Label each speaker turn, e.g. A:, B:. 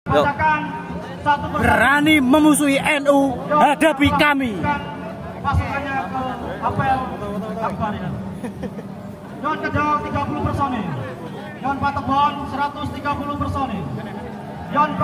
A: Berani memusuhi NU, hadapi kami.
B: Pasukannya ke apel Akbar. Yon Kedong 30 personil. Yon Patebon 130 personil. Yon